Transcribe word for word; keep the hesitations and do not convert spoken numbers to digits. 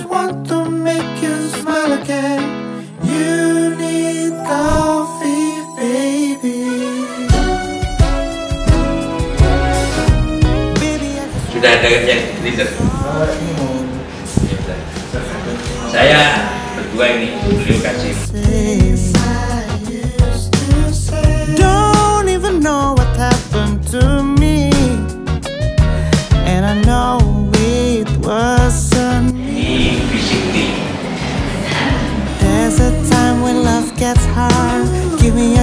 want to make you smile again. You need coffee, baby. Sudah ada yang leader. Saya berdua ini beliau kasih. Don't even know what happened to me, and I know it wasn't me. Ini fisik. There's a time when love gets hard. Give me